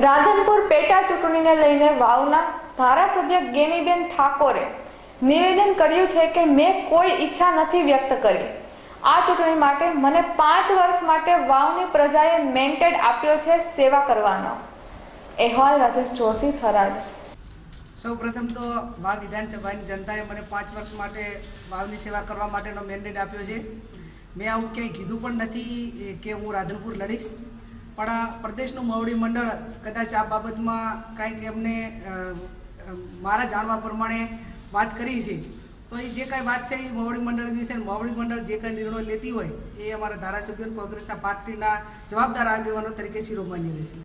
રાધનપુર પેટા ચૂંટણીને લઈને વાવના ધારાસભ્ય ગેનીબેન ઠાકોરે નિવેદન કર્યું છે કે મેં કોઈ ઈચ્છા નથી વ્યક્ત કરી। આ ચૂંટણી માટે મને 5 વર્ષ માટે વાવની પ્રજાએ મેન્ડેટ આપ્યો છે સેવા કરવાનો। અહેવાલ રાજેશ જોશી, થરાદ। સૌપ્રથમ તો વાવ વિધાનસભાની જનતાએ મને 5 વર્ષ માટે વાવની સેવા કરવા માટેનો મેન્ડેટ આપ્યો છે। મેં આવું ક્યાંય કીધું પણ નથી કે હું રાધનપુર લડીશ, પણ પ્રદેશનું મોવડી મંડળ કદાચ આ બાબતમાં કાંઈક એમને મારા જાણવા પ્રમાણે વાત કરી છે, તો એ જે કાંઈ વાત છે એ મોવડી મંડળની છે। મોવડી મંડળ જે કાંઈ નિર્ણય લેતી હોય એ અમારા ધારાસભ્યો કોંગ્રેસના પાર્ટીના જવાબદાર આગેવાનો તરીકે શિરોમાન્ય રહેશે।